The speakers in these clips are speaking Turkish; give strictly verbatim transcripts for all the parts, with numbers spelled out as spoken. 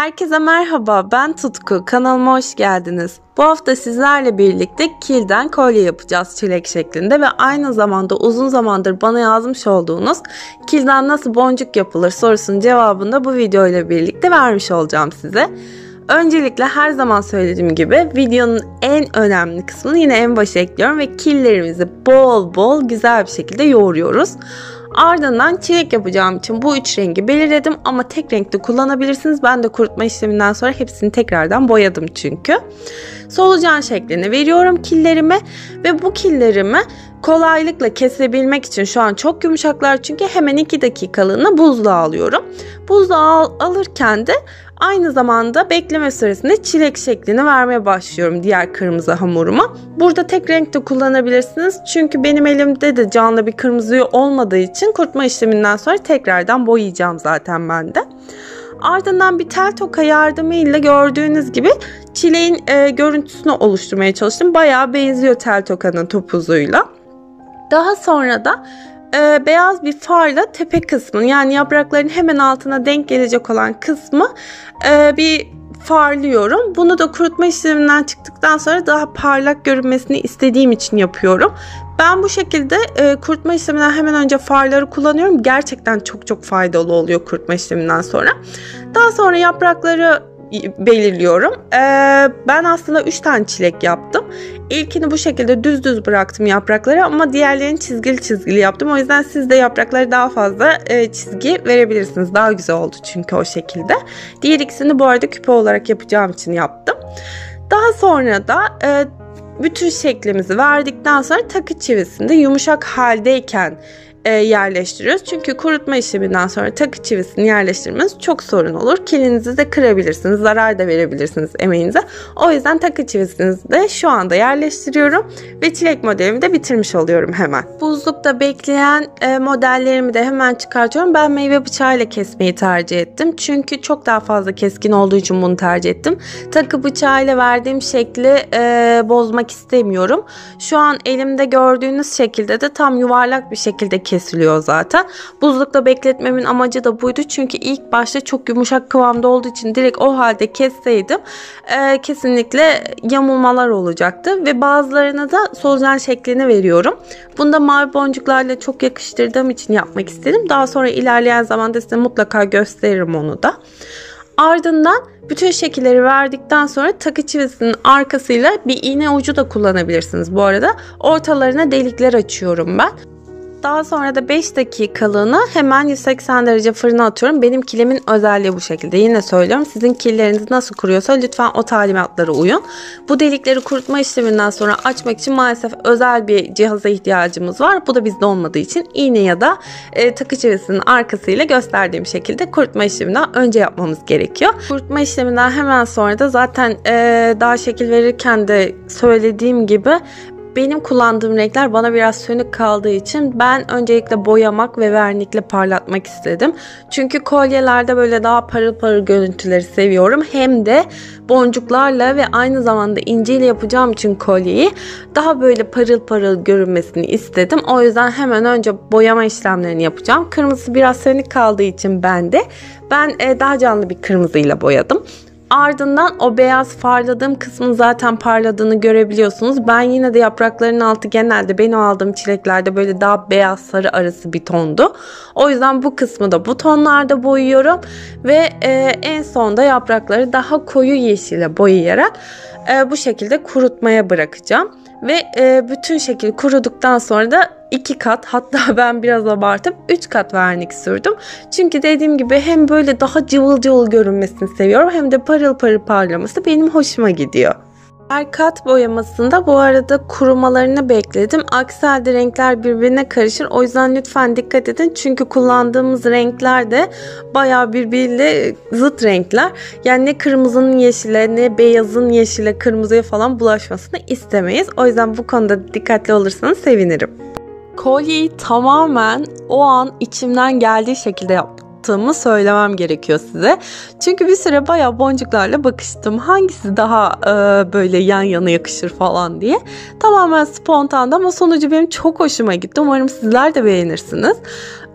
Herkese merhaba, ben Tutku. Kanalıma hoş geldiniz. Bu hafta sizlerle birlikte kilden kolye yapacağız çilek şeklinde ve aynı zamanda uzun zamandır bana yazmış olduğunuz kilden nasıl boncuk yapılır sorusunun cevabını da bu video ile birlikte vermiş olacağım size. Öncelikle her zaman söylediğim gibi videonun en önemli kısmını yine en başa ekliyorum ve killerimizi bol bol güzel bir şekilde yoğuruyoruz. Ardından çilek yapacağım için bu üç rengi belirledim ama tek renkte kullanabilirsiniz. Ben de kurutma işleminden sonra hepsini tekrardan boyadım çünkü. Solucan şeklini veriyorum killerime ve bu killerimi kolaylıkla kesebilmek için şu an çok yumuşaklar çünkü hemen iki dakikalığına buzluğa alıyorum. Buzluğa al alırken de aynı zamanda bekleme süresinde çilek şeklini vermeye başlıyorum diğer kırmızı hamuruma. Burada tek renkte kullanabilirsiniz. Çünkü benim elimde de canlı bir kırmızı olmadığı için kurutma işleminden sonra tekrardan boyayacağım zaten ben de. Ardından bir tel toka yardımıyla gördüğünüz gibi çileğin e, görüntüsünü oluşturmaya çalıştım. Bayağı benziyor tel tokanın topuzuyla. Daha sonra da e, beyaz bir farla tepe kısmını, yani yaprakların hemen altına denk gelecek olan kısmı e, bir farlıyorum. Bunu da kurutma işleminden çıktıktan sonra daha parlak görünmesini istediğim için yapıyorum. Ben bu şekilde e, kurutma işleminden hemen önce farları kullanıyorum. Gerçekten çok çok faydalı oluyor kurutma işleminden sonra. Daha sonra yaprakları belirliyorum. Ee, ben aslında üç tane çilek yaptım. İlkini bu şekilde düz düz bıraktım yaprakları ama diğerlerini çizgili çizgili yaptım. O yüzden siz de yaprakları daha fazla e, çizgi verebilirsiniz. Daha güzel oldu çünkü o şekilde. Diğer ikisini bu arada küpe olarak yapacağım için yaptım. Daha sonra da e, bütün şeklimizi verdikten sonra takı çivisinde yumuşak haldeyken yerleştiriyoruz. Çünkü kurutma işleminden sonra takı çivisini yerleştirmeniz çok sorun olur. Kilinizi de kırabilirsiniz. Zarar da verebilirsiniz emeğinize. O yüzden takı çivisini de şu anda yerleştiriyorum. Ve çilek modelimi de bitirmiş oluyorum hemen. Buzlukta bekleyen modellerimi de hemen çıkartıyorum. Ben meyve bıçağıyla kesmeyi tercih ettim. Çünkü çok daha fazla keskin olduğu için bunu tercih ettim. Takı bıçağıyla verdiğim şekli e, bozmak istemiyorum. Şu an elimde gördüğünüz şekilde de tam yuvarlak bir şekilde kesiliyor. kesiliyor zaten. Buzlukta bekletmemin amacı da buydu. Çünkü ilk başta çok yumuşak kıvamda olduğu için direkt o halde kesseydim e, kesinlikle yamulmalar olacaktı. Ve bazılarına da solucan şeklini veriyorum. Bunu da mavi boncuklarla çok yakıştırdığım için yapmak istedim. Daha sonra ilerleyen zamanda size mutlaka gösteririm onu da. Ardından bütün şekilleri verdikten sonra takı çivisinin arkasıyla bir iğne ucu da kullanabilirsiniz bu arada. Ortalarına delikler açıyorum ben. Daha sonra da beş dakikalığına hemen yüz seksen derece fırına atıyorum. Benim kilimin özelliği bu şekilde. Yine söylüyorum, sizin killeriniz nasıl kuruyorsa lütfen o talimatlara uyun. Bu delikleri kurutma işleminden sonra açmak için maalesef özel bir cihaza ihtiyacımız var. Bu da bizde olmadığı için iğne ya da e, takı çivisinin arkasıyla gösterdiğim şekilde kurutma işleminden önce yapmamız gerekiyor. Kurutma işleminden hemen sonra da zaten e, daha şekil verirken de söylediğim gibi benim kullandığım renkler bana biraz sönük kaldığı için ben öncelikle boyamak ve vernikle parlatmak istedim. Çünkü kolyelerde böyle daha parıl parıl görüntüleri seviyorum. Hem de boncuklarla ve aynı zamanda inciyle yapacağım için kolyeyi daha böyle parıl parıl görünmesini istedim. O yüzden hemen önce boyama işlemlerini yapacağım. Kırmızı biraz sönük kaldığı için ben de ben daha canlı bir kırmızıyla boyadım. Ardından o beyaz farladığım kısmın zaten parladığını görebiliyorsunuz. Ben yine de yaprakların altı genelde benim aldığım çileklerde böyle daha beyaz sarı arası bir tondu. O yüzden bu kısmı da bu tonlarda boyuyorum. Ve e, en sonda yaprakları daha koyu yeşile boyayarak e, bu şekilde kurutmaya bırakacağım. Ve e, bütün şekil kuruduktan sonra da iki kat, hatta ben biraz abartıp üç kat vernik sürdüm. Çünkü dediğim gibi hem böyle daha cıvıl cıvıl görünmesini seviyorum hem de parıl parıl parlaması benim hoşuma gidiyor. Her kat boyamasında bu arada kurumalarını bekledim. Aksi halde renkler birbirine karışır. O yüzden lütfen dikkat edin. Çünkü kullandığımız renkler de bayağı birbiriyle zıt renkler. Yani ne kırmızının yeşile ne beyazın yeşile kırmızıya falan bulaşmasını istemeyiz. O yüzden bu konuda dikkatli olursanız sevinirim. Kolyeyi tamamen o an içimden geldiği şekilde yaptım. Söylemem gerekiyor size. Çünkü bir süre bayağı boncuklarla bakıştım. Hangisi daha e, böyle yan yana yakışır falan diye. Tamamen spontandı ama sonucu benim çok hoşuma gitti. Umarım sizler de beğenirsiniz.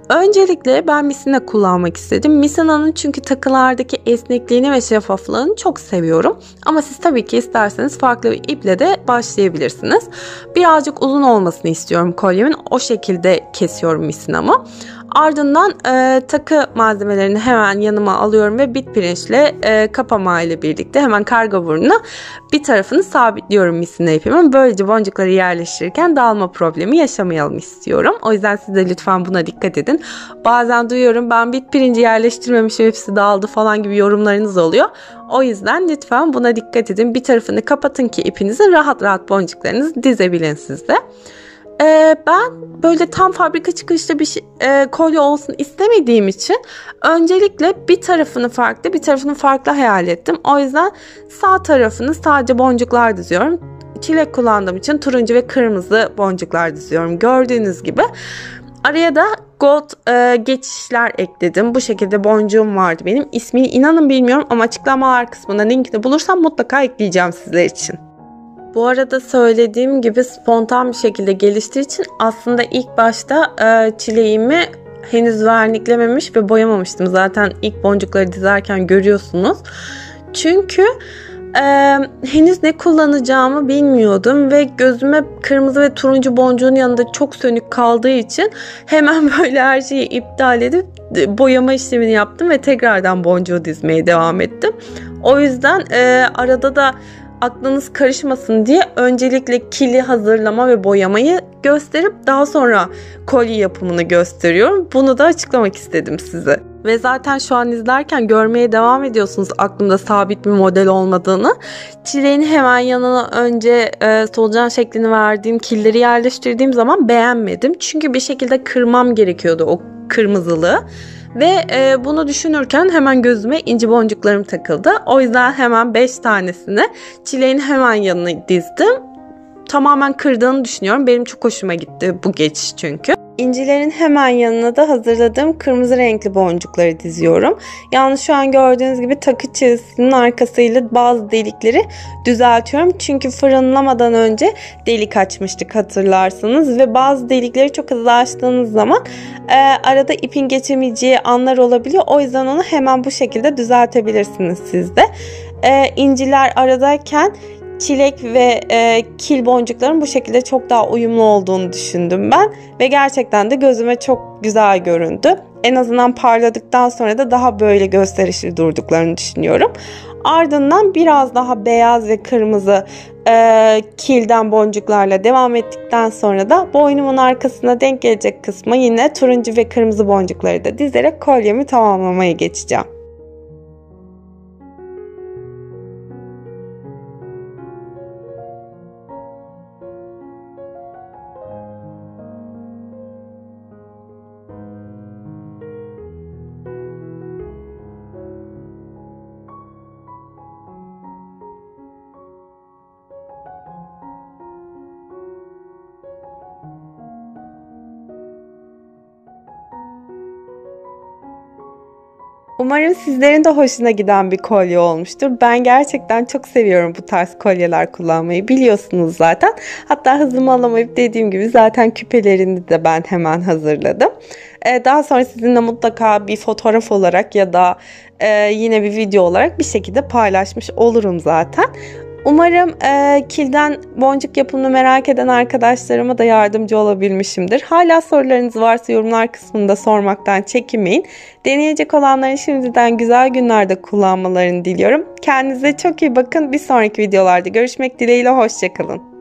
Öncelikle ben misina kullanmak istedim. Misina'nın çünkü takılardaki esnekliğini ve şeffaflığını çok seviyorum. Ama siz tabii ki isterseniz farklı bir iple de başlayabilirsiniz. Birazcık uzun olmasını istiyorum kolyemin. O şekilde kesiyorum misinamı. Ardından e, takı malzemelerini hemen yanıma alıyorum ve bit pirinçle e, kapama ile birlikte hemen karga burnuna bir tarafını sabitliyorum misina ipimin. Böylece boncukları yerleştirirken dağılma problemi yaşamayalım istiyorum. O yüzden siz de lütfen buna dikkat edin. Bazen duyuyorum, ben bit pirinci yerleştirmemişim, hepsi dağıldı falan gibi yorumlarınız oluyor. O yüzden lütfen buna dikkat edin. Bir tarafını kapatın ki ipinizi rahat rahat boncuklarınızı dizebilin siz de. Ee, ben böyle tam fabrika çıkışlı bir şey, e, kolye olsun istemediğim için öncelikle bir tarafını farklı, bir tarafını farklı hayal ettim. O yüzden sağ tarafını sadece boncuklar diziyorum. Çilek kullandığım için turuncu ve kırmızı boncuklar diziyorum. Gördüğünüz gibi. Araya da gold e, geçişler ekledim. Bu şekilde boncuğum vardı benim. İsmini inanın bilmiyorum ama açıklamalar kısmında linkini bulursam mutlaka ekleyeceğim sizler için. Bu arada söylediğim gibi spontan bir şekilde geliştiği için aslında ilk başta e, çileğimi henüz verniklememiş ve boyamamıştım. Zaten ilk boncukları dizerken görüyorsunuz. Çünkü e, henüz ne kullanacağımı bilmiyordum ve gözüme kırmızı ve turuncu boncuğun yanında çok sönük kaldığı için hemen böyle her şeyi iptal edip boyama işlemini yaptım ve tekrardan boncuğu dizmeye devam ettim. O yüzden e, arada da aklınız karışmasın diye öncelikle kili hazırlama ve boyamayı gösterip daha sonra kolye yapımını gösteriyorum. Bunu da açıklamak istedim size. Ve zaten şu an izlerken görmeye devam ediyorsunuz aklımda sabit bir model olmadığını. Çileğin hemen yanına önce e, solucan şeklini verdiğim killeri yerleştirdiğim zaman beğenmedim. Çünkü bir şekilde kırmam gerekiyordu o kırmızılığı. Ve e, bunu düşünürken hemen gözüme inci boncuklarım takıldı. O yüzden hemen beş tanesini çileğin hemen yanına dizdim. Tamamen kırdığını düşünüyorum. Benim çok hoşuma gitti bu geçiş çünkü. İncilerin hemen yanına da hazırladığım kırmızı renkli boncukları diziyorum. Yalnız şu an gördüğünüz gibi takı çizgisinin arkasıyla bazı delikleri düzeltiyorum. Çünkü fırınlamadan önce delik açmıştık hatırlarsınız. Ve bazı delikleri çok hızlı açtığınız zaman e, arada ipin geçemeyeceği anlar olabiliyor. O yüzden onu hemen bu şekilde düzeltebilirsiniz siz de. E, inciler aradayken çilek ve e, kil boncukların bu şekilde çok daha uyumlu olduğunu düşündüm ben. Ve gerçekten de gözüme çok güzel göründü. En azından parladıktan sonra da daha böyle gösterişli durduklarını düşünüyorum. Ardından biraz daha beyaz ve kırmızı e, kilden boncuklarla devam ettikten sonra da boynumun arkasına denk gelecek kısma yine turuncu ve kırmızı boncukları da dizerek kolyemi tamamlamaya geçeceğim. Umarım sizlerin de hoşuna giden bir kolye olmuştur. Ben gerçekten çok seviyorum bu tarz kolyeler kullanmayı. Biliyorsunuz zaten. Hatta hızımı alamayıp dediğim gibi zaten küpelerini de ben hemen hazırladım. Ee, daha sonra sizinle mutlaka bir fotoğraf olarak ya da e, yine bir video olarak bir şekilde paylaşmış olurum zaten. Umarım e, kilden boncuk yapımını merak eden arkadaşlarıma da yardımcı olabilmişimdir. Hala sorularınız varsa yorumlar kısmında sormaktan çekinmeyin. Deneyecek olanların şimdiden güzel günlerde kullanmalarını diliyorum. Kendinize çok iyi bakın. Bir sonraki videolarda görüşmek dileğiyle. Hoşça kalın.